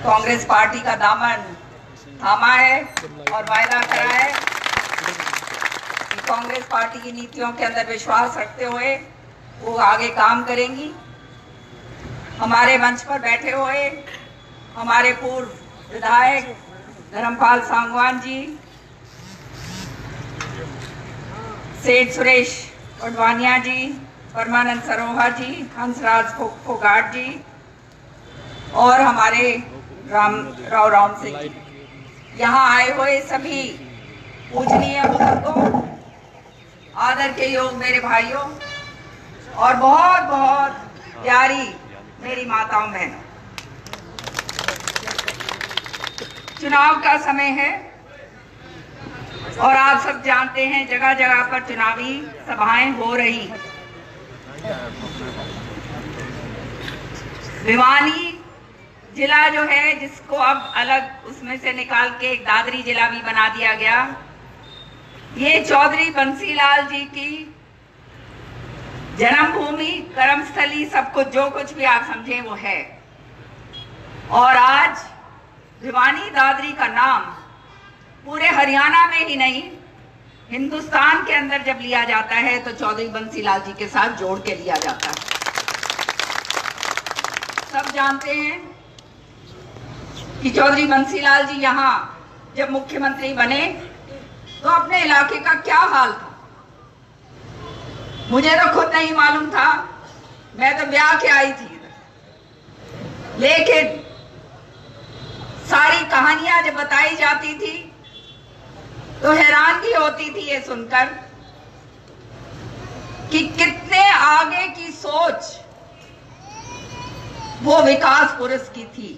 Congress party का दामन थामा है और वायदा करा है कि कांग्रेस पार्टी की नीतियों के अंदर विश्वास रखते हुए वो आगे काम करेंगी। हमारे मंच पर बैठे हुए हमारे पूर्व विधायक धर्मपाल सांगवान जी, सेठ सुरेश उडवानिया जी, परमानंद सरोहा जी, हंसराज फोगाट जी और हमारे राम सिंह जी, यहाँ आए हुए सभी पूजनीय बुजुर्गों, आदर के योग मेरे भाइयों और बहुत बहुत प्यारी मेरी माताओं बहनों, चुनाव का समय है और आप सब जानते हैं जगह जगह पर चुनावी सभाएं हो रही। भिवानी जिला जो है, जिसको अब अलग उसमें से निकाल के एक दादरी जिला भी बना दिया गया, ये चौधरी बंसीलाल जी की जन्मभूमि, कर्मस्थली, सब कुछ जो कुछ भी आप समझे वो है। और आज भिवानी दादरी का नाम पूरे हरियाणा में ही नहीं, हिंदुस्तान के अंदर जब लिया जाता है तो चौधरी बंसीलाल जी के साथ जोड़ के लिया जाता है। सब जानते हैं कि चौधरी बंसीलाल जी यहाँ जब मुख्यमंत्री बने तो अपने इलाके का क्या हाल था मुझे तो खुद नहीं मालूम था, मैं तो ब्याह के आई थी। लेकिन सारी कहानियां जब बताई जाती थी तो हैरानगी होती थी ये सुनकर कि कितने आगे की सोच वो विकास पुरुष की थी।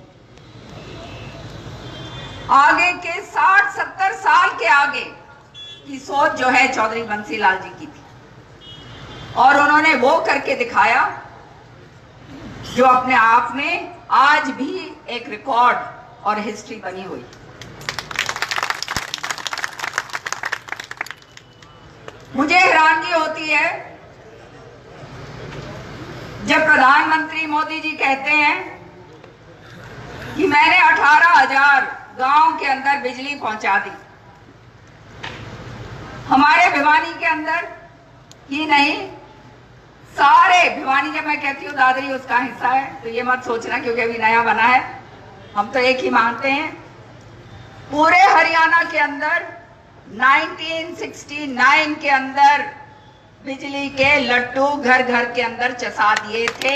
आगे के 60-70 साल के आगे की सोच जो है चौधरी बंसीलाल जी की थी और उन्होंने वो करके दिखाया जो अपने आप में आज भी एक रिकॉर्ड और हिस्ट्री बनी हुई। मुझे हैरानगी होती है जब प्रधानमंत्री मोदी जी कहते हैं कि मैंने 18,000 गांव के अंदर बिजली पहुंचा दी। हमारे भिवानी के अंदर ही नहीं, सारे भिवानी, जब मैं कहती हूँ दादरी उसका हिस्सा है तो ये मत सोचना क्योंकि अभी नया बना है, हम तो एक ही मानते हैं। पूरे हरियाणा के अंदर 1969 के अंदर बिजली के लट्टू घर घर के अंदर चसा दिए थे,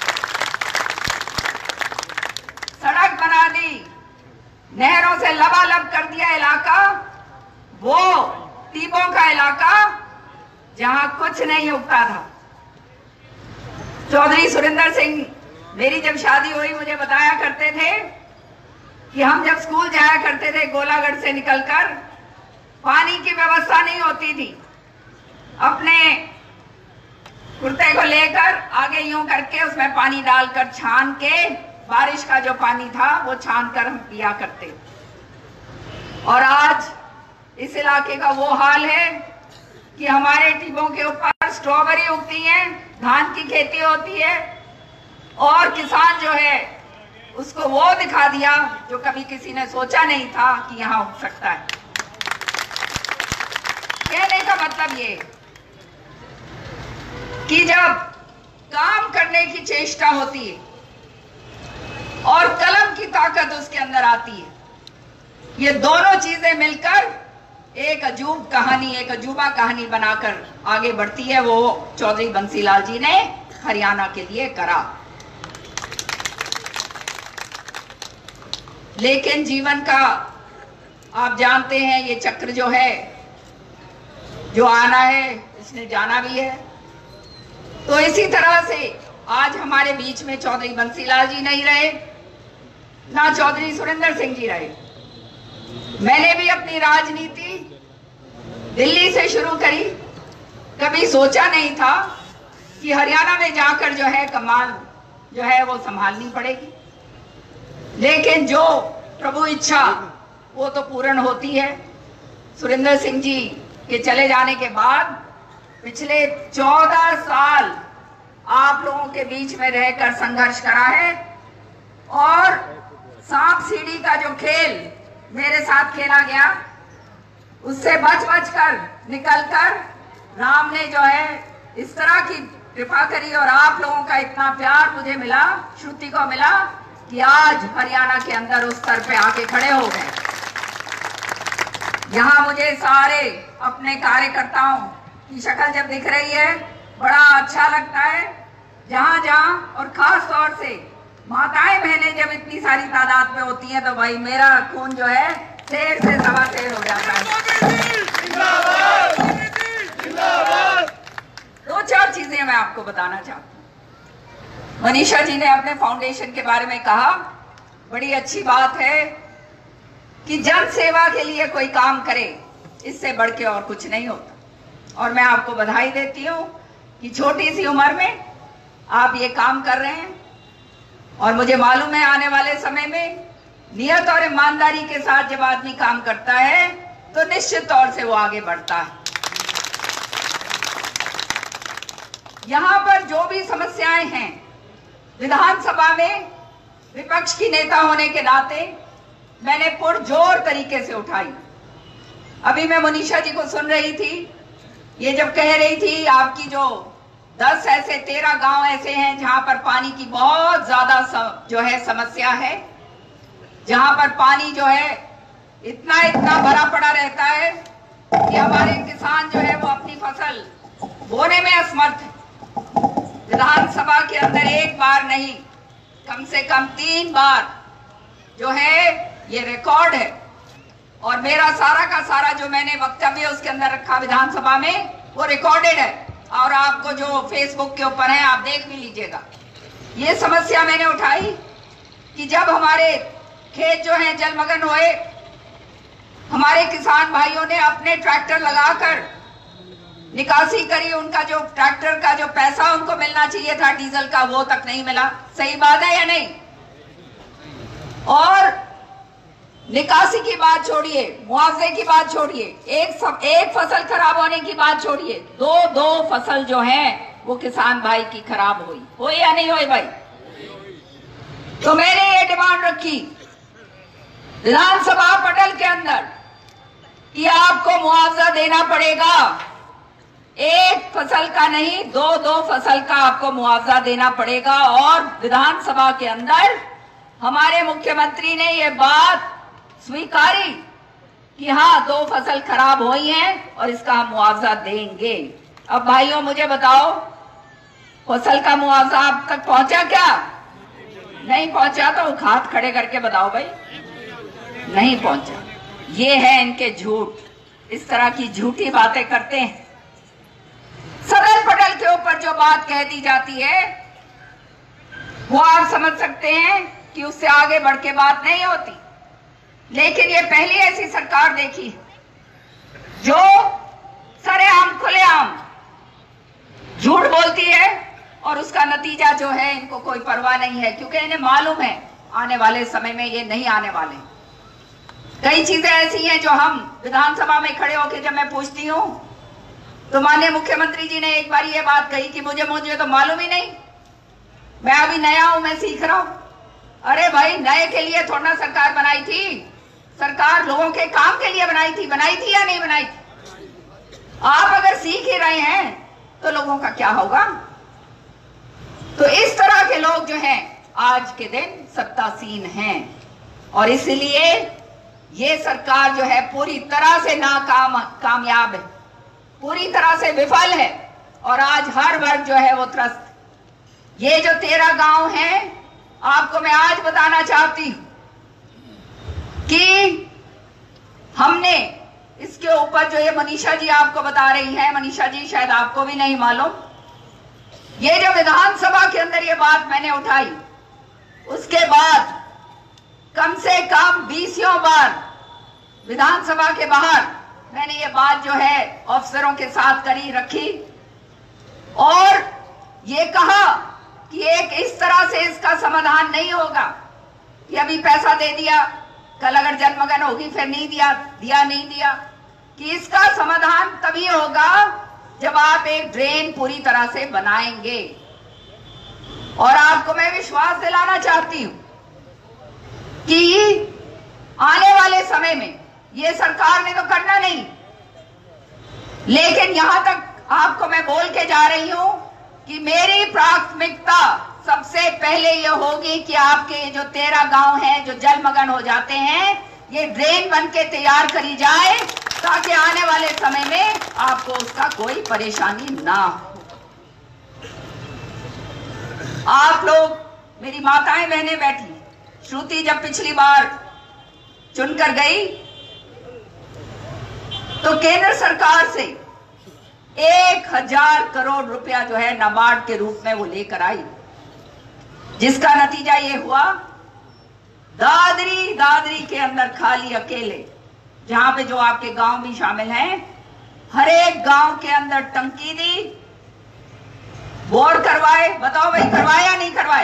सड़क बना दी, नहरों से लबालब कर दिया इलाका, वो टीबों का इलाका जहां कुछ नहीं उगता था। चौधरी सुरेंद्र सिंह मेरी जब शादी हुई मुझे बताया करते थे कि हम जब स्कूल जाया करते थे गोलागढ़ से निकलकर, पानी की व्यवस्था नहीं होती थी, अपने कुर्ते को लेकर आगे यूं करके उसमें पानी डालकर छान के, बारिश का जो पानी था वो छान कर हम पिया करते। और आज इस इलाके का वो हाल है कि हमारे टिब्बों के ऊपर स्ट्रॉबेरी उगती है, धान की खेती होती है और किसान जो है उसको वो दिखा दिया जो कभी किसी ने सोचा नहीं था कि यहाँ उग सकता है। कहने का मतलब ये कि जब काम करने की चेष्टा होती है और कलम की ताकत उसके अंदर आती है, ये दोनों चीजें मिलकर एक अजूब कहानी, एक अजूबा कहानी बनाकर आगे बढ़ती है। वो चौधरी बंसीलाल जी ने हरियाणा के लिए करा। लेकिन जीवन का आप जानते हैं ये चक्र जो है, जो आना है इसने जाना भी है। तो इसी तरह से आज हमारे बीच में चौधरी बंसीलाल जी नहीं रहे, ना चौधरी सुरेंद्र सिंह जी रहे। मैंने भी अपनी राजनीति दिल्ली से शुरू करी, कभी सोचा नहीं था कि हरियाणा में जाकर जो है कमान जो है वो संभालनी पड़ेगी। लेकिन जो प्रभु इच्छा वो तो पूर्ण होती है। सुरेंद्र सिंह जी के चले जाने के बाद पिछले 14 साल आप लोगों के बीच में रहकर संघर्ष करा है और सांप सीढ़ी का जो खेल मेरे साथ खेला गया, उससे बच कर निकल कर राम ने जो है इस तरह की कृपा करी और आप लोगों का इतना प्यार मुझे मिला, श्रुति को मिला कि आज हरियाणा के अंदर उस स्तर पे आके खड़े हो गए। यहाँ मुझे सारे अपने कार्यकर्ताओं की शक्ल जब दिख रही है बड़ा अच्छा लगता है। जहाँ जहाँ और खास तौर से माताएं बहनें जब इतनी सारी तादाद में होती हैं तो भाई मेरा खून जो है शेर से सवा शेर हो जाता है। दो चार चीजें मैं आपको बताना चाहती हूँ। मनीषा जी ने अपने फाउंडेशन के बारे में कहा, बड़ी अच्छी बात है कि जन सेवा के लिए कोई काम करे, इससे बढ़ के और कुछ नहीं होता। और मैं आपको बधाई देती हूँ कि छोटी सी उम्र में आप ये काम कर रहे हैं और मुझे मालूम है आने वाले समय में नियत और ईमानदारी के साथ जब आदमी काम करता है तो निश्चित तौर से वो आगे बढ़ता है। यहाँ पर जो भी समस्याएं हैं विधानसभा में विपक्ष की नेता होने के नाते मैंने पुरजोर तरीके से उठाई। अभी मैं मनीषा जी को सुन रही थी, ये जब कह रही थी आपकी जो 10 ऐसे 13 गांव ऐसे हैं जहां पर पानी की बहुत ज्यादा जो है समस्या है, जहां पर पानी जो है इतना भरा पड़ा रहता है कि हमारे किसान जो है वो अपनी फसल बोने में असमर्थ है। विधानसभा के अंदर एक बार नहीं, कम से कम 3 बार जो है ये रिकॉर्ड है और मेरा सारा का सारा जो मैंने वक्तव्य उसके अंदर रखा विधानसभा में वो रिकॉर्डेड है और आपको जो फेसबुक के ऊपर है आप देख भी लीजिएगा। ये समस्या मैंने उठाई कि जब हमारे खेत जो हैं जलमग्न हुए, हमारे किसान भाइयों ने अपने ट्रैक्टर लगाकर निकासी करी, उनका जो ट्रैक्टर का जो पैसा उनको मिलना चाहिए था डीजल का वो तक नहीं मिला। सही बात है या नहीं? और निकासी की बात छोड़िए, मुआवजे की बात छोड़िए, एक फसल खराब होने की बात छोड़िए, दो फसल जो है वो किसान भाई की खराब हुई या नहीं हुई भाई? तो मैंने ये डिमांड रखी विधानसभा पटल के अंदर कि आपको मुआवजा देना पड़ेगा, एक फसल का नहीं दो फसल का आपको मुआवजा देना पड़ेगा। और विधानसभा के अंदर हमारे मुख्यमंत्री ने ये बात स्वीकारी कि हाँ 2 फसल खराब हुई हैं और इसका हम मुआवजा देंगे। अब भाइयों मुझे बताओ, फसल का मुआवजा आप तक पहुंचा क्या? नहीं पहुंचा तो हाथ खड़े करके बताओ भाई, नहीं पहुंचा। ये है इनके झूठ, इस तरह की झूठी बातें करते हैं। सदर पटल के ऊपर जो बात कह दी जाती है वो आप समझ सकते हैं कि उससे आगे बढ़ के बात नहीं होती। लेकिन ये पहली ऐसी सरकार देखी जो सरेआम खुलेआम झूठ बोलती है और उसका नतीजा जो है इनको कोई परवाह नहीं है, क्योंकि इन्हें मालूम है आने वाले समय में ये नहीं आने वाले। कई चीजें ऐसी हैं जो हम विधानसभा में खड़े होकर जब मैं पूछती हूँ तो माननीय मुख्यमंत्री जी ने एक बार ये बात कही कि मुझे तो मालूम ही नहीं, मैं अभी नया हूं, मैं सीख रहा हूं। अरे भाई, नए के लिए थोड़ा ना सरकार बनाई थी, सरकार लोगों के काम के लिए बनाई थी या नहीं बनाई थी? आप अगर सीख ही रहे हैं तो लोगों का क्या होगा? तो इस तरह के लोग जो हैं आज के दिन सत्तासीन हैं और इसलिए ये सरकार जो है पूरी तरह से कामयाब है, पूरी तरह से विफल है और आज हर वर्ग जो है वो त्रस्त। ये जो 13 गांव हैं, आपको मैं आज बताना चाहती हूं कि हमने इसके ऊपर जो ये मनीषा जी आपको बता रही हैं, मनीषा जी शायद आपको भी नहीं मालूम, ये जो विधानसभा के अंदर ये बात मैंने उठाई, उसके बाद कम से कम 20 बार विधानसभा के बाहर मैंने ये बात जो है अफसरों के साथ रखी और ये कहा कि एक इस तरह से इसका समाधान नहीं होगा कि अभी पैसा दे दिया, कल अगर जलमग्न होगी फिर नहीं दिया, कि इसका समाधान तभी होगा जब आप एक ड्रेन पूरी तरह से बनाएंगे। और आपको मैं विश्वास दिलाना चाहती हूं कि ये सरकार ने तो करना नहीं। लेकिन यहां तक आपको मैं बोल के जा रही हूं कि मेरी प्राथमिकता सबसे पहले ये होगी कि आपके जो 13 गांव हैं जो जलमग्न हो जाते हैं, ये ड्रेन बन के तैयार करी जाए ताकि आने वाले समय में आपको उसका कोई परेशानी ना हो। आप लोग, मेरी माताएं बहनें बैठी, श्रुति जब पिछली बार चुनकर गई तो केंद्र सरकार से 1000 करोड़ रुपया जो है नाबार्ड के रूप में वो लेकर आई, जिसका नतीजा ये हुआ दादरी के अंदर खाली अकेले, जहां पे जो आपके गांव भी शामिल हैं, हर एक गांव के अंदर टंकी दी, बोर करवाए। बताओ भाई, करवाए या नहीं करवाए?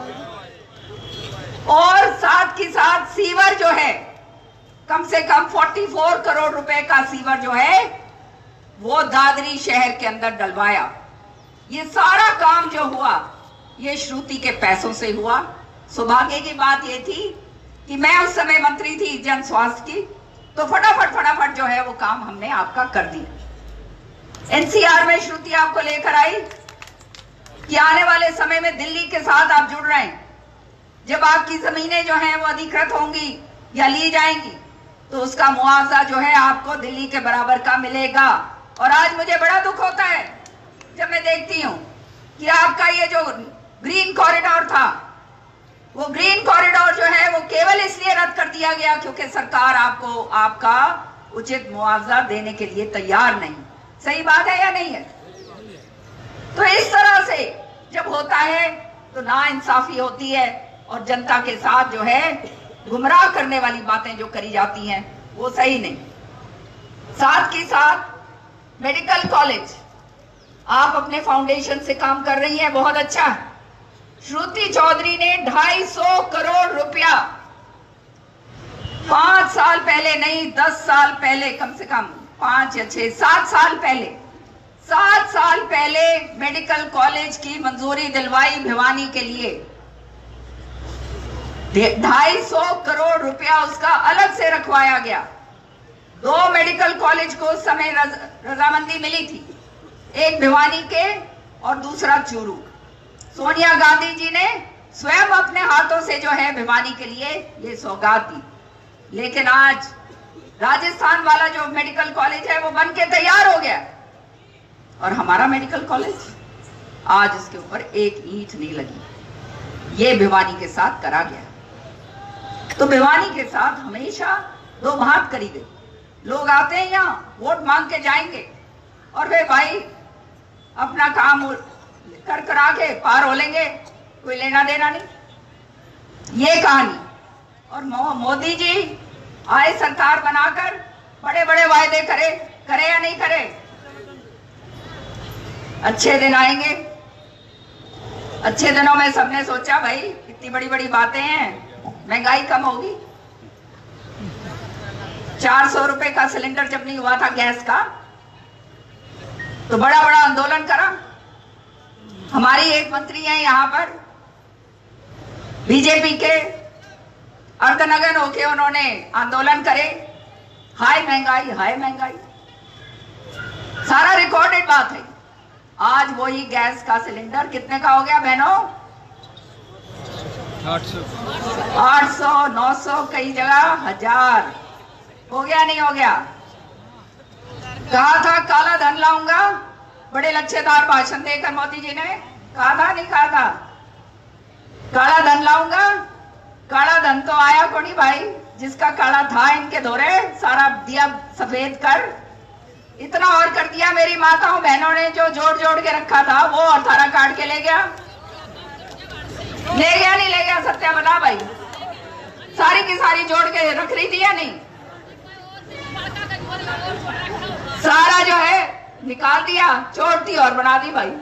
और साथ ही साथ सीवर जो है, कम से कम 44 करोड़ रुपए का सीवर जो है वो दादरी शहर के अंदर डलवाया। ये सारा काम जो हुआ ये श्रुति के पैसों से हुआ। सौभाग्य की बात ये थी कि मैं उस समय मंत्री थी जन स्वास्थ्य की, तो फटाफट जो है वो काम हमने आपका कर दिया। एनसीआर में श्रुति आपको लेकर आई कि आने वाले समय में दिल्ली के साथ आप जुड़ रहे हैं। जब आपकी जमीनें जो हैं वो अधिकृत होंगी या ली जाएंगी तो उसका मुआवजा जो है आपको दिल्ली के बराबर का मिलेगा। और आज मुझे बड़ा दुख होता है जब मैं देखती हूं कि आपका ये जो ग्रीन कॉरिडोर था, वो ग्रीन कॉरिडोर जो है वो केवल इसलिए रद्द कर दिया गया क्योंकि सरकार आपको आपका उचित मुआवजा देने के लिए तैयार नहीं। सही बात है या नहीं है? तो इस तरह से जब होता है तो नाइंसाफी होती है और जनता के साथ जो है गुमराह करने वाली बातें जो करी जाती हैं वो सही नहीं। साथ ही साथ मेडिकल कॉलेज, आप अपने फाउंडेशन से काम कर रही हैं, बहुत अच्छा। श्रुति चौधरी ने 250 करोड़ रुपया 5 साल पहले नहीं, 10 साल पहले, कम से कम 5 या 6 7 साल पहले, 7 साल पहले मेडिकल कॉलेज की मंजूरी दिलवाई भिवानी के लिए। 250 करोड़ रुपया उसका अलग से रखवाया गया। 2 मेडिकल कॉलेज को उस समय रजामंदी मिली थी, एक भिवानी के और दूसरा चूरू। सोनिया गांधी जी ने स्वयं अपने हाथों से जो है भिवानी के लिए ये सौगात दी। लेकिन आज राजस्थान वाला जो मेडिकल कॉलेज है वो बन के तैयार हो गया और हमारा मेडिकल कॉलेज आज उसके ऊपर एक ईंट नहीं लगी। ये भिवानी के साथ करा गया। तो भिवानी के साथ हमेशा दो बात करी गई। लोग आते हैं यहाँ, वोट मांग के जाएंगे और वे भाई अपना काम कर करा के पार हो लेंगे, कोई लेना देना नहीं। ये कहानी। और मोदी जी आए सरकार बनाकर, बड़े बड़े वायदे करे या नहीं करे? अच्छे दिन आएंगे। अच्छे दिनों में सबने सोचा भाई इतनी बड़ी बड़ी बातें हैं, महंगाई कम होगी। 400 रुपए का सिलेंडर जब नहीं हुआ था गैस का, तो बड़ा बड़ा आंदोलन करा। हमारी एक मंत्री है यहाँ पर बीजेपी के, अर्धनग्न होके उन्होंने आंदोलन करे, हाय महंगाई, हाय महंगाई। सारा रिकॉर्डेड बात है। आज वही गैस का सिलेंडर कितने का हो गया बहनों? 800 900, कई जगह 1000 हो गया। नहीं हो गया? कहा था काला धन लाऊंगा, बड़े लच्छेदार भाषण देकर मोदी जी ने कहा था, नहीं कहा था? काला धन लाऊंगा। काला धन तो आया को नहीं भाई, जिसका काला था इनके धोरे सारा दिया सफेद कर। इतना और कर दिया, मेरी माताओं बहनों ने जो जोड़ जोड़ के रखा था वो और थारा काट के ले गया। ले गया नहीं ले गया? सत्या बता भाई, सारी की सारी जोड़ के रख रही थी या नहीं? सारा जो है निकाल दिया, छोड़ दी और बना दी भाई।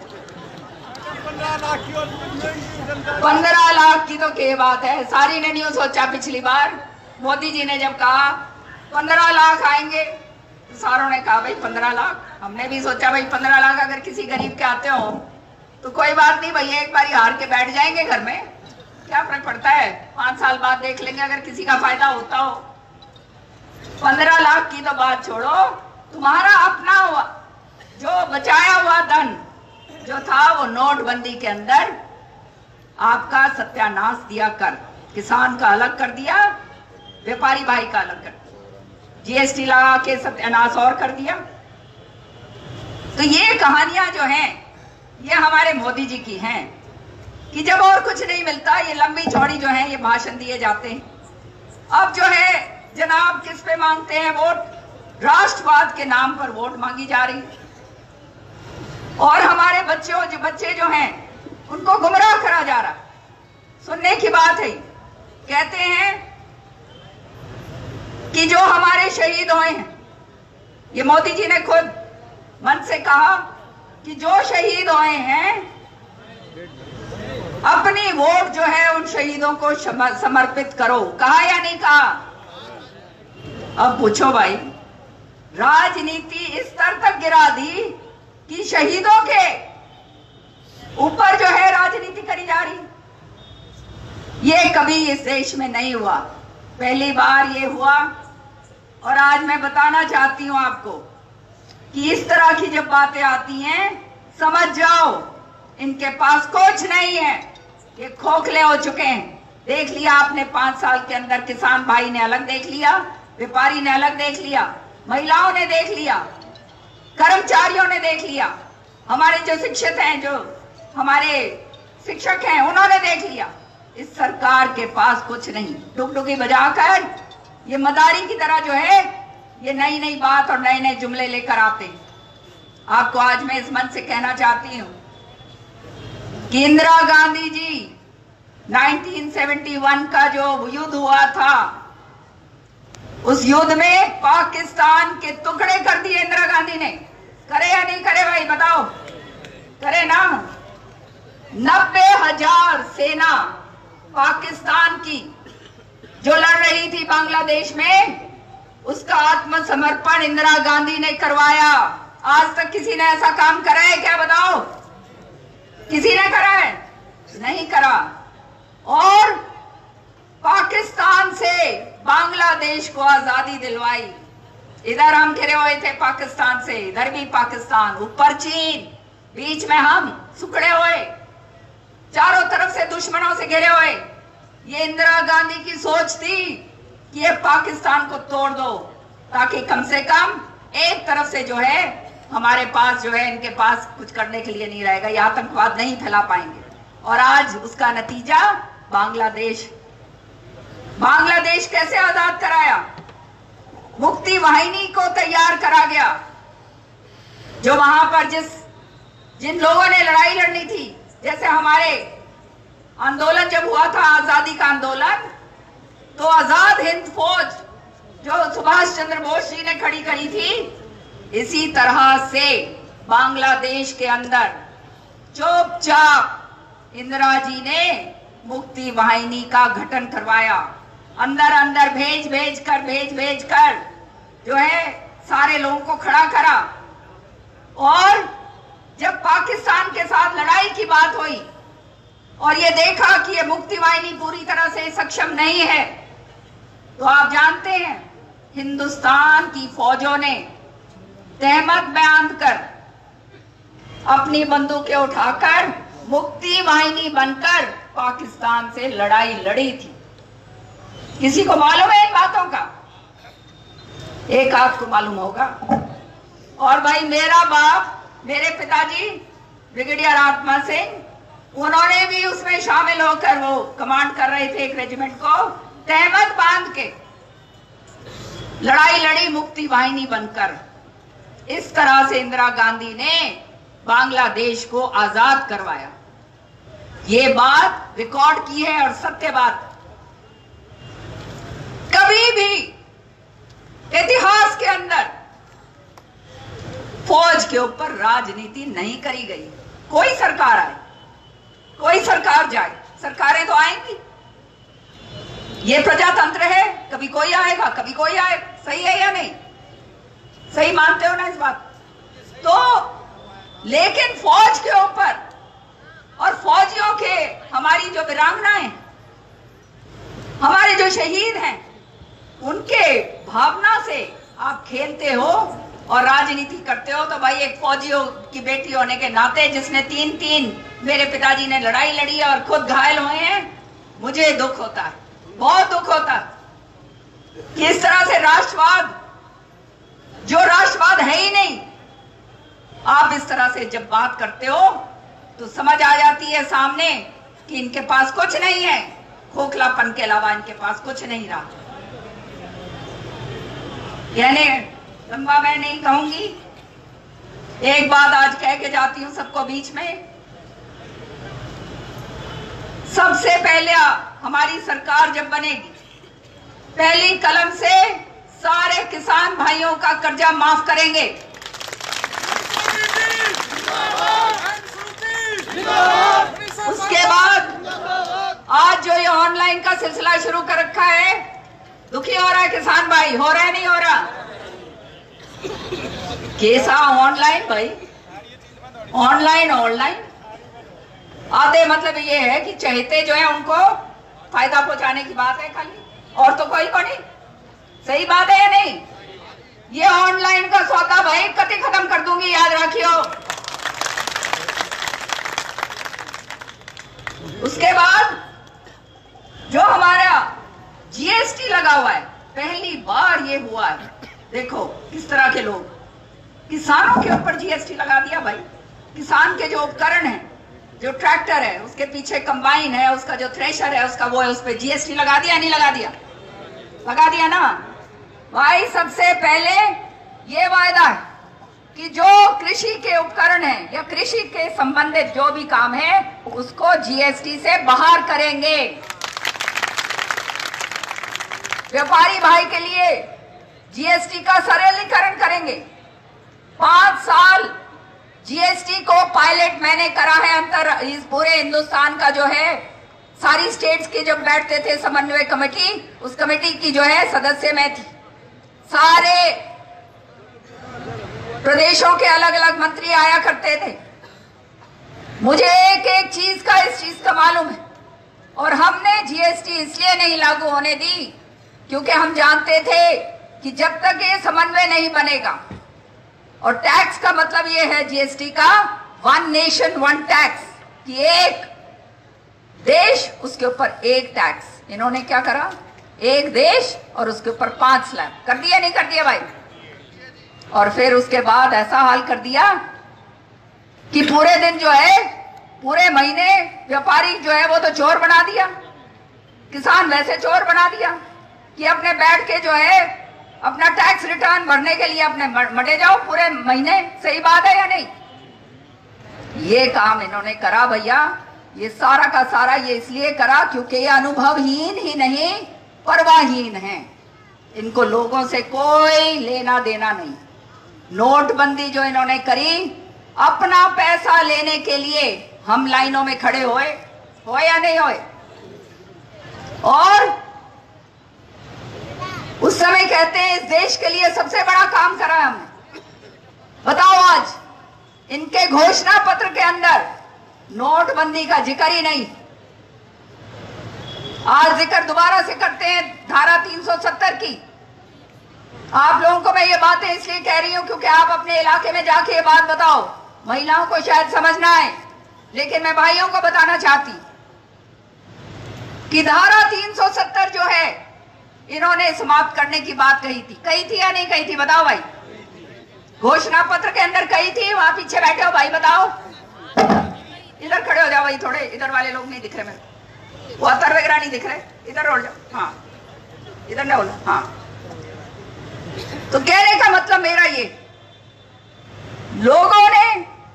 15 लाख की तो क्या बात है। सारी ने न्यूज सोचा पिछली बार मोदी जी ने जब कहा 15 लाख आएंगे, तो सारों ने कहा भाई 15 लाख। हमने भी सोचा भाई 15 लाख अगर किसी गरीब के आते हो तो कोई बात नहीं भैया, एक बार हार के बैठ जाएंगे घर में, क्या फर्क पड़ता है, 5 साल बाद देख लेंगे अगर किसी का फायदा होता हो। 15 लाख की तो बात छोड़ो, तुम्हारा अपना हुआ जो बचाया हुआ धन जो था वो नोटबंदी के अंदर आपका सत्यानाश दिया कर, किसान का अलग कर दिया, व्यापारी भाई का अलग कर दिया, जीएसटी लगा के सत्यानाश और कर दिया। तो ये कहानियां जो हैं ये हमारे मोदी जी की हैं कि जब और कुछ नहीं मिलता ये लंबी चौड़ी जो है ये भाषण दिए जाते हैं। अब जो है जनाब किस पे मांगते हैं वोट? राष्ट्रवाद के नाम पर वोट मांगी जा रही है और हमारे बच्चे जो हैं उनको गुमराह करा जा रहा। सुनने की बात है, कहते हैं कि जो हमारे शहीद हुए हैं, ये मोदी जी ने खुद मन से कहा कि जो शहीद हुए हैं अपनी वोट जो है उन शहीदों को समर्पित करो। कहा या नहीं कहा? अब पूछो भाई, राजनीति इस स्तर तक गिरा दी कि शहीदों के ऊपर जो है राजनीति करी जा रही। ये कभी इस देश में नहीं हुआ, पहली बार ये हुआ। और आज मैं बताना चाहती हूं आपको कि इस तरह की जब बातें आती हैं समझ जाओ इनके पास कुछ नहीं है, ये खोखले हो चुके हैं। देख लिया आपने 5 साल के अंदर, किसान भाई ने अलग देख लिया, व्यापारी ने अलग देख लिया, महिलाओं ने देख लिया, कर्मचारियों ने देख लिया, हमारे जो शिक्षित हैं, जो हमारे शिक्षक हैं, उन्होंने देख लिया। इस सरकार के पास कुछ नहीं, डुगडुगी बजाकर ये मदारी की तरह जो है ये नई नई बात और नए नए जुमले लेकर आते हैं। आपको आज मैं इस मन से कहना चाहती हूं कि इंदिरा गांधी जी 1971 का जो युद्ध हुआ था, उस युद्ध में पाकिस्तान के टुकड़े कर दिए इंदिरा गांधी ने। करे या नहीं करे भाई बताओ? करे ना। 90,000 सेना पाकिस्तान की जो लड़ रही थी बांग्लादेश में, उसका आत्मसमर्पण इंदिरा गांधी ने करवाया। आज तक किसी ने ऐसा काम करा है क्या? बताओ, किसी ने करा है? नहीं करा। और पाकिस्तान से बांग्लादेश को आजादी दिलवाई। इधर हम घिरे हुए थे पाकिस्तान से, इधर भी पाकिस्तान, ऊपर चीन, बीच में हम सुखड़े हुए, चारों तरफ से दुश्मनों से घिरे हुए। ये इंदिरा गांधी की सोच थी कि ये पाकिस्तान को तोड़ दो ताकि कम से कम एक तरफ से जो है हमारे पास जो है इनके पास कुछ करने के लिए नहीं रहेगा, ये आतंकवाद नहीं फैला पाएंगे। और आज उसका नतीजा बांग्लादेश कैसे आजाद कराया? मुक्ति वाहिनी को तैयार करा गया, जो वहां पर जिन लोगों ने लड़ाई लड़नी थी, जैसे हमारे आंदोलन जब हुआ था, आजादी का आंदोलन, तो आजाद हिंद फौज जो सुभाष चंद्र बोस जी ने खड़ी करी थी, इसी तरह से बांग्लादेश के अंदर चुपचाप इंदिरा जी ने मुक्ति वाहिनी का गठन करवाया। अंदर अंदर भेज कर जो है सारे लोगों को खड़ा करा। और जब पाकिस्तान के साथ लड़ाई की बात हुई और ये देखा कि ये मुक्ति वाहिनी पूरी तरह से सक्षम नहीं है, तो आप जानते हैं हिंदुस्तान की फौजों ने तहमत बांधकर अपनी बंदूकें उठाकर मुक्ति वाहिनी बनकर पाकिस्तान से लड़ाई लड़ी थी। किसी को मालूम है इन बातों का? एक आध को मालूम होगा। और भाई मेरा बाप, मेरे पिताजी ब्रिगेडियर आत्मा सिंह, उन्होंने भी उसमें शामिल होकर वो कमांड कर रहे थे एक रेजिमेंट को, तहमत बांध के लड़ाई लड़ी मुक्ति वाहिनी बनकर। इस तरह से इंदिरा गांधी ने बांग्लादेश को आजाद करवाया। ये बात रिकॉर्ड की है और सत्य बात। कभी भी इतिहास के अंदर फौज के ऊपर राजनीति नहीं करी गई। कोई सरकार आए, कोई सरकार जाए, सरकारें तो आएंगी, ये प्रजातंत्र है, कभी कोई आएगा कभी कोई आएगा। सही है या नहीं? सही मानते हो ना इस बात? तो लेकिन फौज के ऊपर और फौजियों के, हमारी जो वीरांगनाएं, हमारे जो शहीद हैं, उनके भावना से आप खेलते हो और राजनीति करते हो। तो भाई एक फौजियों की बेटी होने के नाते, जिसने 3-3 मेरे पिताजी ने लड़ाई लड़ी है और खुद घायल हुए हैं, मुझे दुख होता है, बहुत दुख होता है कि इस तरह से राष्ट्रवाद, जो राष्ट्रवाद है ही नहीं, आप इस तरह से जब बात करते हो तो समझ आ जाती है सामने कि इनके पास कुछ नहीं है, खोखलापन के अलावा इनके पास कुछ नहीं रहा। यानी लंबा मैं नहीं कहूंगी, एक बात आज कह के जाती हूं सबको बीच में। सबसे पहले हमारी सरकार जब बनेगी, पहली कलम से सारे किसान भाइयों का कर्जा माफ करेंगे। उसके बाद आज जो ये ऑनलाइन का सिलसिला शुरू कर रखा है, दुखी हो रहा है किसान भाई, हो रहा है नहीं हो रहा? कैसा ऑनलाइन भाई, ऑनलाइन आधे मतलब ये है कि चहेते जो है उनको फायदा पहुंचाने की बात है खाली, और तो कोई को नहीं। सही बात है या नहीं? ये ऑनलाइन का सौदा भाई कति खत्म कर दूंगी, याद रखियो। उसके बाद जो हमारा जीएसटी लगा हुआ है, पहली बार ये हुआ है। देखो किस तरह के लोग किसानों के ऊपर जीएसटी लगा दिया भाई। किसान के जो उपकरण है, जो ट्रैक्टर है, उसके पीछे कंबाइन है, उसका जो थ्रेशर है, उसका वो है, उस पर जीएसटी लगा दिया नहीं लगा दिया? लगा दिया ना भाई। सबसे पहले ये वायदा है कि जो कृषि के उपकरण है या कृषि के संबंधित जो भी काम है, उसको जीएसटी से बाहर करेंगे। व्यापारी भाई के लिए जीएसटी का सरलीकरण करेंगे। 5 साल जीएसटी को पायलट मैंने करा है, अंतर इस पूरे हिंदुस्तान का जो है, सारी स्टेट्स के जब बैठते थे समन्वय कमेटी, उस कमेटी की जो है सदस्य मैं थी। सारे प्रदेशों के अलग अलग मंत्री आया करते थे। मुझे एक एक चीज का, इस चीज का मालूम है। और हमने जीएसटी इसलिए नहीं लागू होने दी क्योंकि हम जानते थे कि जब तक ये समन्वय नहीं बनेगा, और टैक्स का मतलब ये है जीएसटी का, 1 नेशन 1 टैक्स, कि एक देश उसके ऊपर एक टैक्स। इन्होंने क्या करा? एक देश और उसके ऊपर 5 स्लैब कर दिया, नहीं कर दिया भाई? और फिर उसके बाद ऐसा हाल कर दिया कि पूरे दिन जो है, पूरे महीने व्यापारी जो है वो तो चोर बना दिया, किसान वैसे चोर बना दिया कि अपने बैठ के जो है अपना टैक्स रिटर्न भरने के लिए अपने मटे जाओ पूरे महीने। सही बात है या नहीं? ये काम इन्होंने करा भैया। ये सारा का सारा ये इसलिए करा क्योंकि ये अनुभवहीन ही नहीं, परवाहीन है। इनको लोगों से कोई लेना देना नहीं। नोटबंदी जो इन्होंने करी, अपना पैसा लेने के लिए हम लाइनों में खड़े होए या नहीं होए? और उस समय कहते हैं इस देश के लिए सबसे बड़ा काम करा है हमने। बताओ आज इनके घोषणा पत्र के अंदर नोटबंदी का जिक्र ही नहीं। आज जिक्र दोबारा से करते हैं धारा 370 की। आप लोगों को मैं ये बातें इसलिए कह रही हूं क्योंकि आप अपने इलाके में जाके ये बात बताओ। महिलाओं को शायद समझ ना आए, लेकिन मैं भाइयों को बताना चाहती कि धारा 370 जो है, इन्होंने समाप्त करने की बात कही थी या नहीं कही थी? बताओ भाई। घोषणा पत्र के अंदर कही थी? वहां पीछे बैठे हो भाई, बताओ। इधर खड़े हो जाओ भाई, थोड़े इधर वाले लोग नहीं दिख रहे मेरे, वो अतर वगैरह नहीं दिख रहे, इधर हो जाओ। हाँ, इधर ना बोलो। हाँ, तो कहने का मतलब मेरा ये, लोगों ने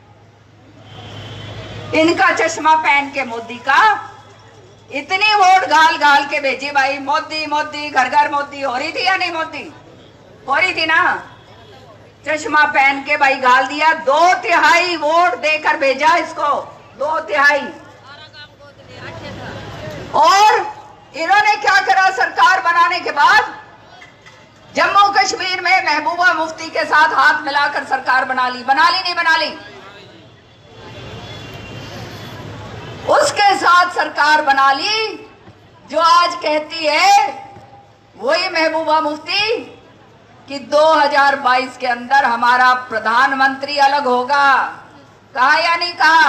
इनका चश्मा पहन के मोदी का इतनी वोट घाल घाल के भेजी भाई। मोदी मोदी, घर घर मोदी हो रही थी या नहीं? मोदी हो रही थी ना। चश्मा पहन के भाई गाल दिया, 2/3 वोट देकर भेजा इसको, 2/3। और इन्होंने क्या करा? सरकार बनाने के बाद जम्मू कश्मीर में महबूबा मुफ्ती के साथ हाथ मिलाकर सरकार बना ली। नहीं बना ली? उसके साथ सरकार बना ली जो आज कहती है वही महबूबा मुफ्ती कि 2022 के अंदर हमारा प्रधानमंत्री अलग होगा। कहा या नहीं कहा?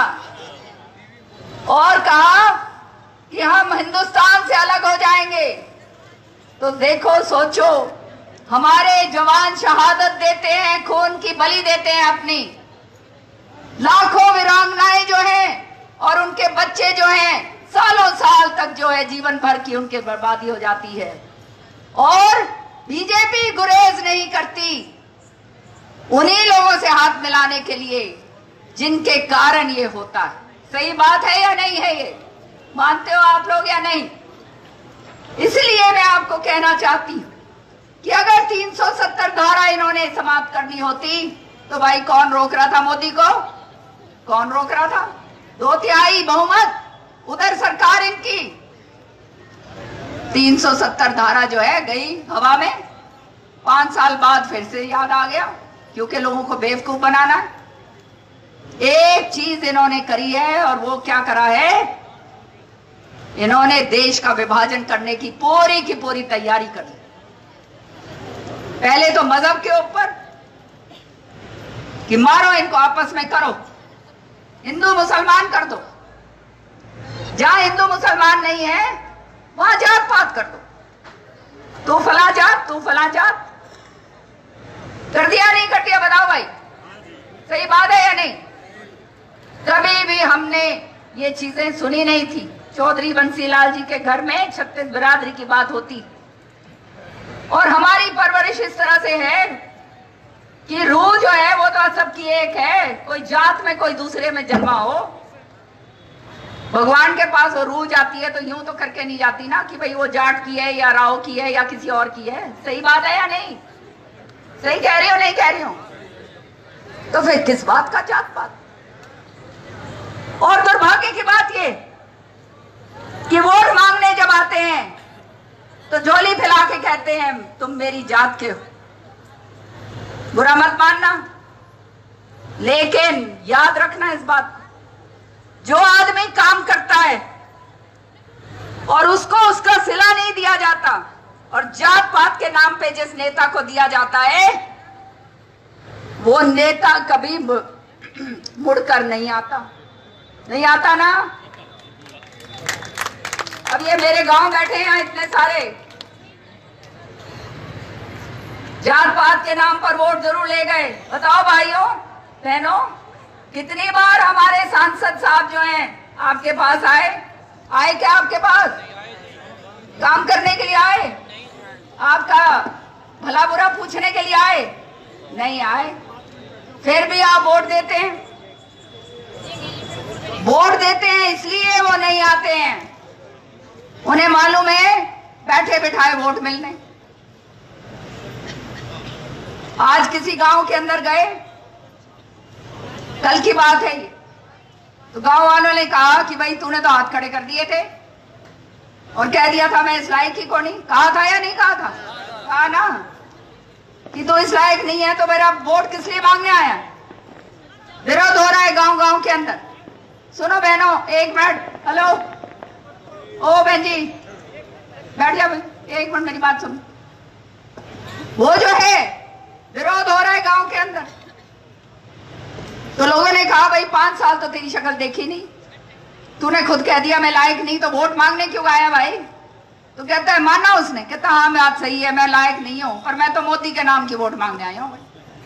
और कहा कि हम हिंदुस्तान से अलग हो जाएंगे। तो देखो, सोचो, हमारे जवान शहादत देते हैं, खून की बलि देते हैं अपनी। लाखों वीरांगनाएं जो हैं और उनके बच्चे जो हैं, सालों साल तक जो है जीवन भर की उनकी बर्बादी हो जाती है। और बीजेपी गुरेज नहीं करती उन्हीं लोगों से हाथ मिलाने के लिए जिनके कारण ये होता है। सही बात है या नहीं है? ये मानते हो आप लोग या नहीं? इसलिए मैं आपको कहना चाहती हूं कि अगर 370 धारा इन्होंने समाप्त करनी होती तो भाई कौन रोक रहा था मोदी को? कौन रोक रहा था? 2/3 बहुमत, उधर सरकार इनकी। 370 धारा जो है गई हवा में। 5 साल बाद फिर से याद आ गया, क्योंकि लोगों को बेवकूफ बनाना है। एक चीज इन्होंने करी है, और वो क्या करा है? इन्होंने देश का विभाजन करने की पूरी तैयारी कर ली। पहले तो मजहब के ऊपर कि मारो इनको, आपस में करो, हिंदू मुसलमान कर दो। जहां हिंदू मुसलमान नहीं है वहां जात पात कर दो। तू फला जात, तू फला जात। कर दिया नहीं कर दिया? बताओ भाई, सही बात है या नहीं? कभी भी हमने ये चीजें सुनी नहीं थी। चौधरी बंसीलाल जी के घर में 36 बिरादरी की बात होती, और हमारी परवरिश इस तरह से है कि रूह जो है वो तो सबकी एक है। कोई जात में कोई दूसरे में जन्मा हो, भगवान के पास वो रूह जाती है तो यूं तो करके नहीं जाती ना कि भाई वो जाट की है या राव की है या किसी और की है। सही बात है या नहीं? सही कह रही हो नहीं कह रही हो? तो फिर किस बात का जात पात? और दुर्भाग्य की बात ये कि वोट मांगने जब आते हैं तो झोली फैला के कहते हैं तुम मेरी जात के हो। बुरा मत मानना, लेकिन याद रखना इस बात को, जो आदमी काम करता है और उसको उसका सिला नहीं दिया जाता, और जात पात के नाम पे जिस नेता को दिया जाता है वो नेता कभी मुड़कर नहीं आता। नहीं आता ना? अब ये मेरे गांव बैठे हैं इतने सारे, जात पात के नाम पर वोट जरूर ले गए। बताओ भाइयों बहनों, कितनी बार हमारे सांसद साहब जो हैं आपके पास आए? क्या आपके पास काम करने के लिए आए? आपका भला बुरा पूछने के लिए आए? नहीं आए। फिर भी आप वोट देते हैं। वोट देते हैं इसलिए वो नहीं आते हैं, उन्हें मालूम है बैठे बिठाए वोट मिलने। आज किसी गांव के अंदर गए, कल की बात है ये, तो गांव वालों ने कहा कि भाई तूने तो हाथ खड़े कर दिए थे और कह दिया था मैं इस लायक ही को नहीं। कहा था या नहीं कहा था? कहा ना कि तू इस लायक नहीं है, तो मेरा वोट किस लिए मांगने आया? विरोध हो रहा है गांव गांव के अंदर। सुनो बहनों, एक मिनट। हेलो, ओ बहन जी बैठ जा, एक मिनट मेरी बात सुन। वो जो है विरोध हो रहा है गांव के अंदर, तो लोगों ने कहा भाई 5 साल तो तेरी शक्ल देखी नहीं, तूने खुद कह दिया मैं लायक नहीं, तो वोट मांगने क्यों आया भाई? तो कहता है, माना उसने, कहता हाँ बात सही है, मैं लायक नहीं हूं, पर मैं तो मोदी के नाम की वोट मांगने आया हूं।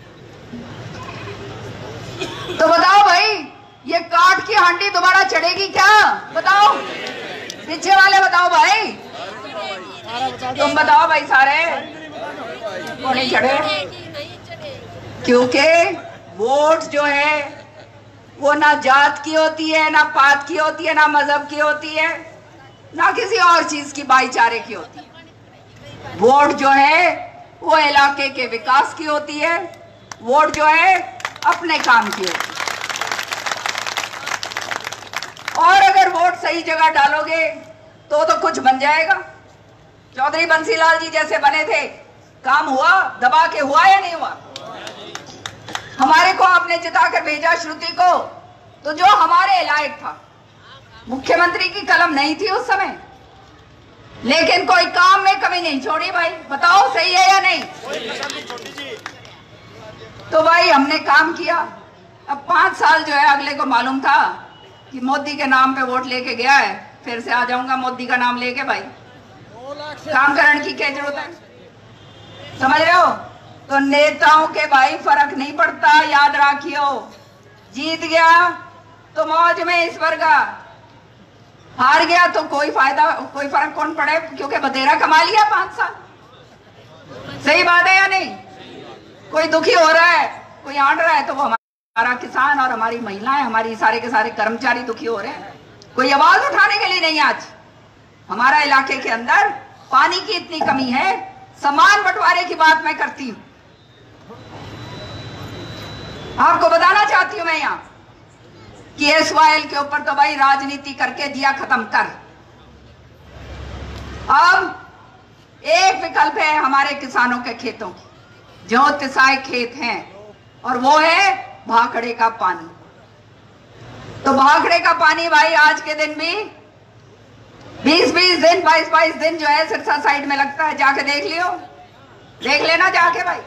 तो बताओ भाई, ये काठ की हांडी दोबारा चढ़ेगी क्या? बताओ, पीछे वाले बताओ भाई, तुम बताओ भाई सारे, वो नहीं चढ़े? क्योंकि वोट जो है वो ना जात की होती है, ना पात की होती है, ना मजहब की होती है, ना किसी और चीज की भाईचारे की होती है। वोट जो है वो इलाके के विकास की होती है, वोट जो है अपने काम की होती है। और अगर वोट सही जगह डालोगे तो कुछ बन जाएगा। चौधरी बंसीलाल जी जैसे बने थे, काम हुआ, दबा के हुआ या नहीं हुआ? हमारे को आपने जिताकर भेजा श्रुति को, तो जो हमारे लायक था, मुख्यमंत्री की कलम नहीं थी उस समय, लेकिन कोई काम में कमी नहीं छोड़ी भाई। बताओ सही है या नहीं? तो भाई हमने काम किया। अब 5 साल जो है, अगले को मालूम था कि मोदी के नाम पे वोट लेके गया है, फिर से आ जाऊंगा मोदी का नाम लेके। भाई काम करने की क्या जरूरत है? समझ रहे हो? तो नेताओं के भाई फर्क नहीं पड़ता, याद रखियो। जीत गया तो मौज में ईश्वर का, हार गया तो कोई फायदा, कोई फर्क कौन पड़े, क्योंकि बतेरा कमा लिया 5 साल। सही बात है या नहीं? कोई दुखी हो रहा है, कोई आंट रहा है, तो वो हमारा किसान और हमारी महिलाएं, हमारी सारे के सारे कर्मचारी दुखी हो रहे हैं। कोई आवाज उठाने के लिए नहीं। आज हमारा इलाके के अंदर पानी की इतनी कमी है, समान बंटवारे की बात मैं करती हूं। आपको बताना चाहती हूं मैं यहाँ कि एसवाईएल के ऊपर तो भाई राजनीति करके दिया खत्म कर। अब एक विकल्प है हमारे किसानों के खेतों की, जो तिसाए खेत हैं, और वो है भाखड़े का पानी। तो भाखड़े का पानी भाई आज के दिन भी 20-20 दिन, 22-22 दिन जो है सिरसा साइड में लगता है। जाके देख लियो, देख लेना जाके भाई।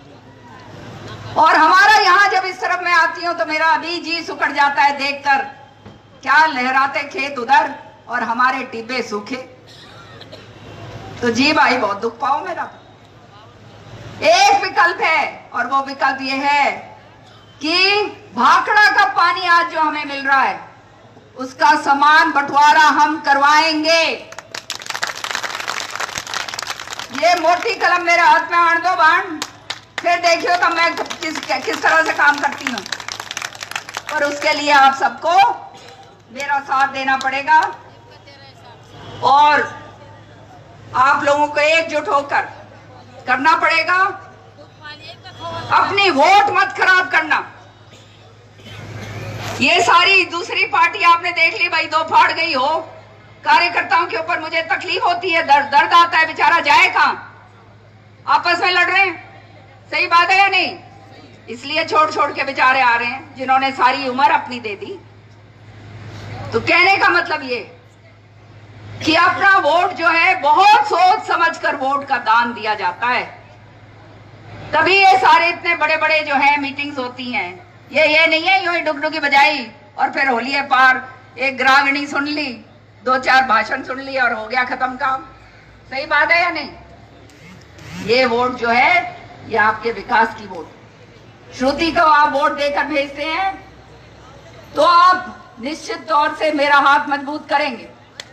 और हमारा यहाँ जब इस तरफ मैं आती हूँ तो मेरा अभी जी सुकड़ जाता है देखकर, क्या लहराते खेत उधर और हमारे टिब्बे सूखे। तो जी भाई बहुत दुख पाओ मेरा। एक विकल्प है, और वो विकल्प ये है कि भाखड़ा का पानी आज जो हमें मिल रहा है उसका समान बंटवारा हम करवाएंगे। ये मोटी कलम मेरे हाथ में आन दो बाण, फिर देखियो तो मैं किस तरह से काम करती हूँ। पर उसके लिए आप सबको मेरा साथ देना पड़ेगा और आप लोगों को एकजुट होकर करना पड़ेगा। अपनी वोट मत खराब करना। ये सारी दूसरी पार्टी आपने देख ली भाई, दो फाड़ गई हो। कार्यकर्ताओं के ऊपर मुझे तकलीफ होती है, दर्द आता है, बेचारा जाए कहां? आपस में लड़ रहे हैं। सही बात है या नहीं? इसलिए छोड़ छोड़ के बेचारे आ रहे हैं, जिन्होंने सारी उम्र अपनी दे दी। तो कहने का मतलब ये कि अपना वोट जो है बहुत सोच समझकर वोट का दान दिया जाता है। तभी ये सारे इतने बड़े बड़े जो है मीटिंग्स होती हैं। ये नहीं है यूं ही डुगडुगी बजाई और फिर होली है पार, एक ग्रागणी सुन ली, 2-4 भाषण सुन ली और हो गया खत्म काम। सही बात है या नहीं? ये वोट जो है ये आपके विकास की वोट। श्रुति को आप वोट देकर भेजते हैं तो आप निश्चित तौर से मेरा हाथ मजबूत करेंगे।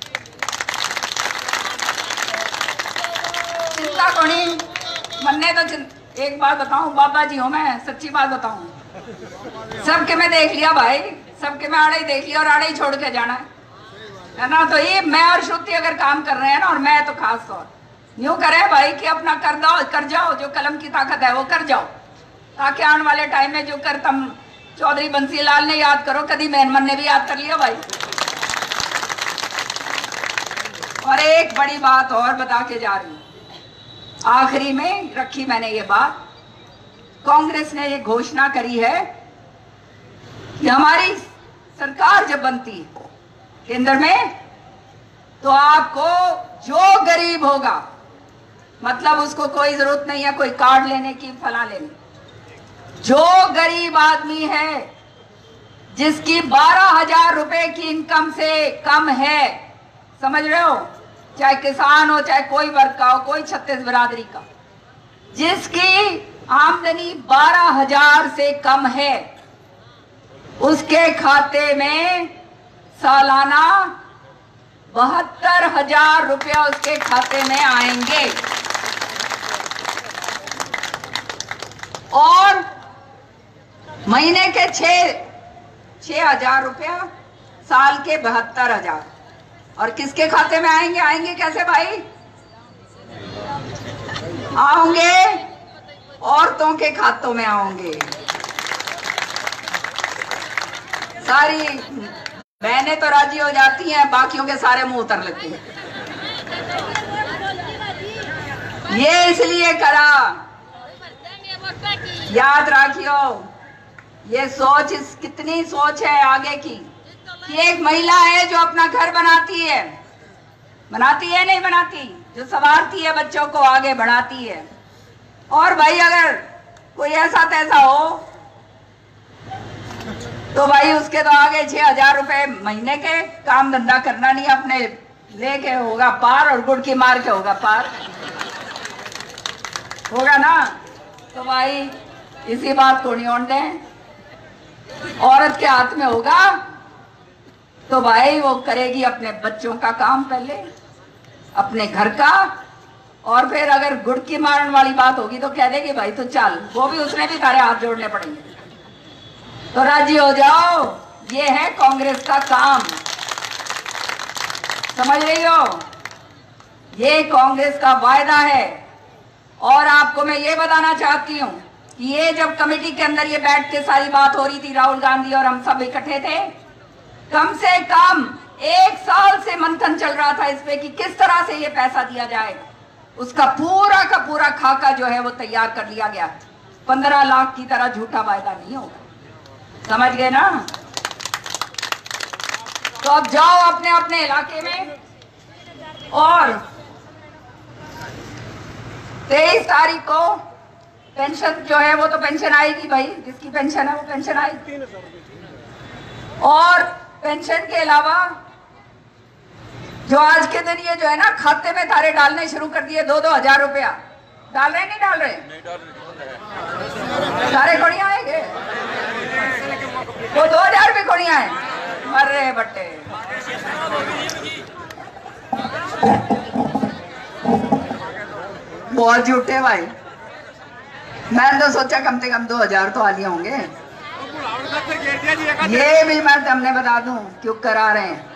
चिंता को नहीं मनने तो एक बात बताऊं, बाबा जी हूं मैं, सच्ची बात बताऊं। सबके मैं देख लिया भाई, सबके मैं आड़े ही देख लिया और आड़े ही छोड़ के जाना है ना। तो ये मैं और श्रुति अगर काम कर रहे हैं ना, और मैं तो खास तौर यूं करें भाई कि अपना कर जाओ, जो कलम की ताकत है वो कर जाओ, ताकि आने वाले टाइम में जो कर तुम चौधरी बंसी लाल ने याद करो, कभी मेहनमन ने भी याद कर लिया भाई। और एक बड़ी बात और बता के जा रही हूं, आखिरी में रखी मैंने ये बात। कांग्रेस ने ये घोषणा करी है कि हमारी सरकार जब बनती है केंद्र में, तो आपको जो गरीब होगा, मतलब उसको कोई जरूरत नहीं है कोई कार्ड लेने की, फला लेने, जो गरीब आदमी है जिसकी 12,000 रुपए की इनकम से कम है, समझ रहे हो, चाहे किसान हो चाहे कोई वर्ग का हो, कोई छत्तीस बिरादरी का, जिसकी आमदनी 12,000 से कम है, उसके खाते में सालाना 72,000 रुपया उसके खाते में आएंगे। और महीने के 6,000 रुपया, साल के 72,000। और किसके खाते में आएंगे? आएंगे कैसे भाई? आओगे औरतों के खातों में आओगे। सारी बहनें तो राजी हो जाती हैं, बाकियों के सारे मुंह उतर लेते हैं। ये इसलिए करा, याद रखियो, ये सोच, कितनी सोच है आगे की कि एक महिला है जो अपना घर बनाती है, बनाती है नहीं बनाती, जो संवारती है बच्चों को आगे बढ़ाती है। और भाई अगर कोई ऐसा तैसा हो तो भाई उसके तो आगे 6,000 रुपए महीने के काम धंधा करना नहीं, अपने लेके होगा पार और गुड़ की मार के होगा पार, होगा ना। तो भाई इसी बात को नहीं होने दें। औरत के हाथ में होगा तो भाई वो करेगी अपने बच्चों का काम पहले, अपने घर का, और फिर अगर गुड़ की मारने वाली बात होगी तो कह देगी भाई तो चल, वो भी उसने भी सारे हाथ जोड़ने पड़ेंगे। तो राजी हो जाओ, ये है कांग्रेस का काम, समझ रही हो, ये कांग्रेस का वायदा है। और आपको मैं ये बताना चाहती हूँ कि ये जब कमेटी के अंदर ये बैठ के सारी बात हो रही थी, राहुल गांधी और हम सब इकट्ठे थे, कम से कम 1 साल से मंथन चल रहा था इस पे कि किस तरह से ये पैसा दिया जाए। उसका पूरा का पूरा खाका जो है वो तैयार कर लिया गया। 15 लाख की तरह झूठा वायदा नहीं होगा, समझ गए ना। तो अब जाओ अपने अपने इलाके में, और 23 तारीख को पेंशन जो है वो तो पेंशन आएगी भाई, जिसकी पेंशन है वो पेंशन आएगी। और पेंशन के अलावा जो आज के दिन ये जो है ना खाते में थारे डालने शुरू कर दिए 2-2 हजार रुपया, डाल रहे नहीं डाल रहे? सारे को नहीं आएंगे वो 2,000 रुपये को नहीं आए, मर रहे बट्टे। बहुत झूठे भाई, मैंने तो सोचा कम से कम 2,000 तो आ लिए होंगे। ये भी मैं तुमने बता दूं क्यों करा रहे हैं,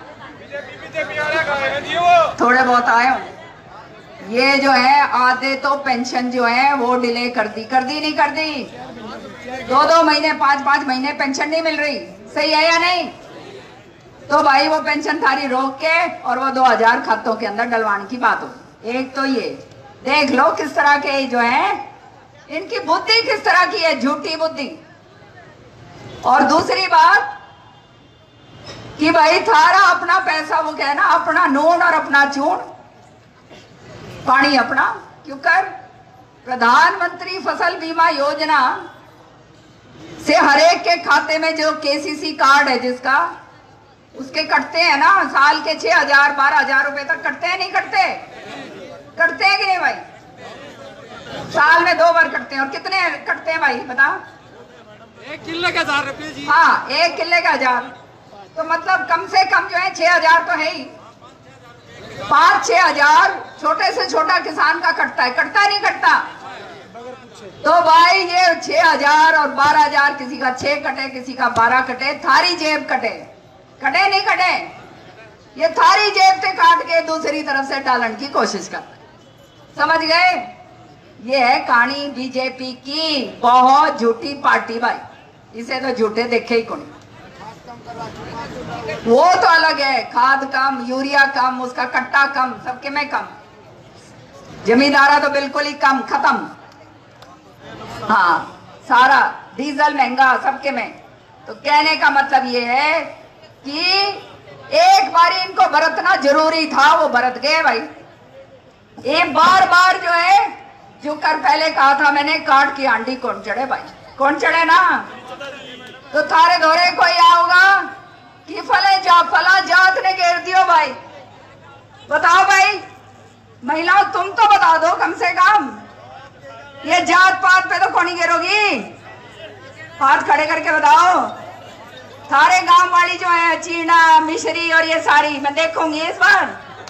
थोड़े बहुत आए हो। ये जो है आधे तो पेंशन जो है वो डिले कर दी नहीं कर दी, 2-2 महीने 5-5 महीने पेंशन नहीं मिल रही, सही है या नहीं? तो भाई वो पेंशन थारी रोक के और वो 2,000 खातों के अंदर डलवाने की बात हो। एक तो ये देख लो किस तरह के जो है इनकी बुद्धि किस तरह की है, झूठी बुद्धि। और दूसरी बात कि भाई थारा अपना पैसा, वो क्या है ना, अपना नून और अपना चून, पानी अपना क्यों कर। प्रधानमंत्री फसल बीमा योजना से हरेक के खाते में जो केसीसी कार्ड है जिसका, उसके कटते हैं ना साल के 6,000-12,000 रुपए तक कटते हैं, नहीं कटते? कटते हैं कि नहीं भाई? साल में 2 बार कटते हैं। और कितने कटते हैं भाई बता? 1 किले के 1,000 रुपये जी। हाँ, 1 किले का 1,000, तो मतलब कम से कम जो है 6,000 तो है ही। 5-6 हजार छोटे से छोटा किसान का कटता है, कटता है नहीं कटता? तो भाई ये 6,000 और 12,000, किसी का 6 कटे किसी का 12 कटे, थारी जेब कटे, कटे नहीं कटे? ये थारी जेब से काट के दूसरी तरफ से डालने की कोशिश कर, समझ गए? ये है कहानी बीजेपी की, बहुत झूठी पार्टी भाई, इसे तो झूठे देखे ही कौन। वो तो अलग है, खाद कम, यूरिया कम, उसका कट्टा कम, सबके में कम, जमींदारा तो बिल्कुल ही कम, खत्म। हाँ, सारा डीजल महंगा सबके में। तो कहने का मतलब ये है कि एक बार इनको बरतना जरूरी था, वो बरत गए भाई। एक बार जो है, जो कर पहले कहा था मैंने, काट की आंटी कौन चढ़े भाई, कौन चढ़े ना। तो थारे धोरे कोई आओगा कि फला जात ने घेर दियो भाई, बताओ भाई महिलाओं, तुम तो बता दो कम से कम, ये जात पात पे तो कौन ही घेरोगी? हाथ खड़े करके बताओ। थारे गांव वाली जो है चीना मिश्री और ये सारी मैं देखूंगी इस बार,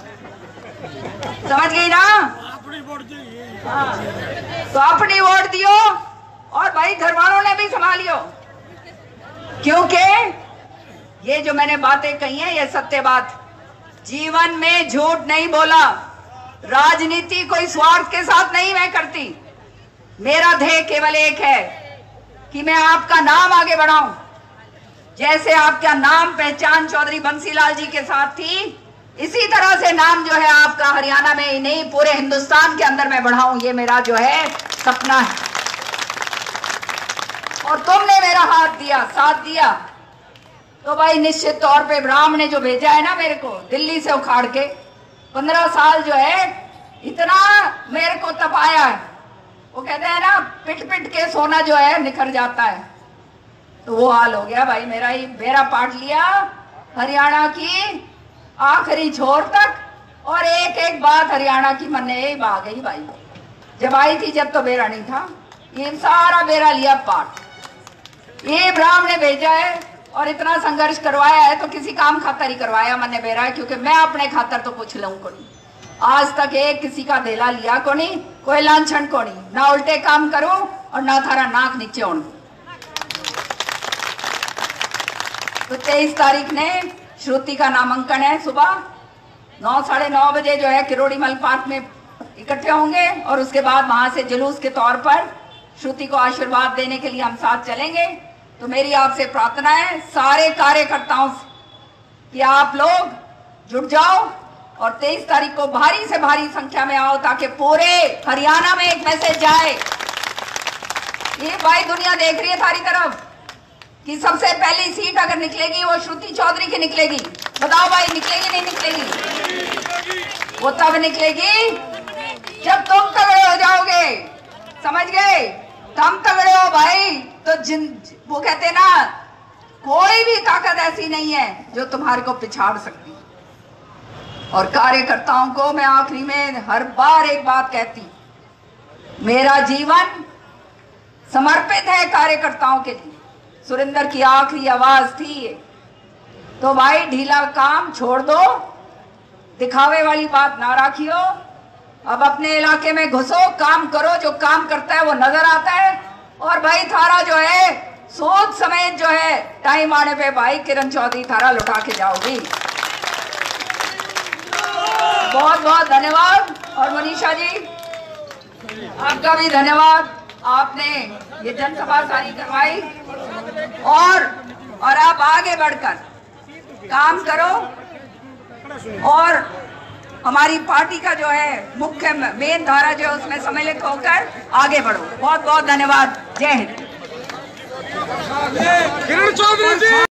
समझ गई ना? हाँ, तो अपनी वोट दियो, और भाई घर वालों ने भी संभालियो, क्योंकि ये जो मैंने बातें कही हैं ये सत्य बात, जीवन में झूठ नहीं बोला, राजनीति कोई स्वार्थ के साथ नहीं मैं करती। मेरा ध्येय केवल एक है कि मैं आपका नाम आगे बढ़ाऊं, जैसे आपका नाम पहचान चौधरी बंसीलाल जी के साथ थी, इसी तरह से नाम जो है आपका हरियाणा में ही नहीं पूरे हिंदुस्तान के अंदर मैं बढ़ाऊं, ये मेरा जो है सपना है। और तुमने मेरा हाथ दिया, साथ दिया, तो भाई निश्चित तौर पे राम ने जो भेजा है ना मेरे को दिल्ली से उखाड़ के, 15 साल जो है इतना मेरे को तपाया है। वो कहते हैं ना, पिट पिट के सोना जो है निखर जाता है, तो वो हाल हो गया भाई मेरा। ही बेड़ा पाट लिया हरियाणा की आखिरी छोर तक, और एक एक बात हरियाणा की मन में आ गई भाई। जब आई थी जब तो बेड़ा नहीं था, ये सारा बेड़ा लिया पाट। ये ब्राह्मण ने भेजा है और इतना संघर्ष करवाया है, तो किसी काम खातर ही करवाया मैंने बेड़ा, क्योंकि मैं अपने खातर तो कुछ लूं को नहीं। आज तक एक किसी का धेला लिया को नहीं, कोई लांछन को नहीं, ना उल्टे काम करूं और ना थारा नाक नीचे हों। तो 23 तारीख ने श्रुति का नामांकन है। सुबह 9 साढ़े 9 बजे जो है किरोड़ीमल पार्क में इकट्ठे होंगे, और उसके बाद वहां से जुलूस के तौर पर श्रुति को आशीर्वाद देने के लिए हम साथ चलेंगे। तो मेरी आपसे प्रार्थना है सारे कार्यकर्ताओं से कि आप लोग जुट जाओ और 23 तारीख को भारी से भारी संख्या में आओ, ताकि पूरे हरियाणा में एक मैसेज जाए। ये भाई दुनिया देख रही है थारी तरफ कि सबसे पहली सीट अगर निकलेगी वो श्रुति चौधरी की निकलेगी। बताओ भाई, निकलेगी नहीं निकलेगी? वो तब निकलेगी जब तुम तगड़े हो जाओगे, समझ गए? तुम तगड़े हो भाई तो वो कहते ना, कोई भी ताकत ऐसी नहीं है जो तुम्हारे को पिछाड़ सकती। और कार्यकर्ताओं को मैं आखिरी में हर बार एक बात कहती, मेरा जीवन समर्पित है कार्यकर्ताओं के लिए। सुरेंद्र की आखिरी आवाज थी ये। तो भाई ढीला काम छोड़ दो, दिखावे वाली बात ना रखियो, अब अपने इलाके में घुसो, काम करो। जो काम करता है वो नजर आता है। और भाई थारा जो है सोच समेत जो है टाइम आने पे भाई किरण चौधरी थारा लुटा के जाओगी। बहुत बहुत धन्यवाद। और मनीषा जी आपका भी धन्यवाद, आपने ये जनसभा सारी करवाई, और आप आगे बढ़कर काम करो और हमारी पार्टी का जो है मुख्य मेन धारा जो है उसमें सम्मिलित होकर आगे बढ़ो। बहुत बहुत धन्यवाद। जय हिंद। किरण चौधरी जी।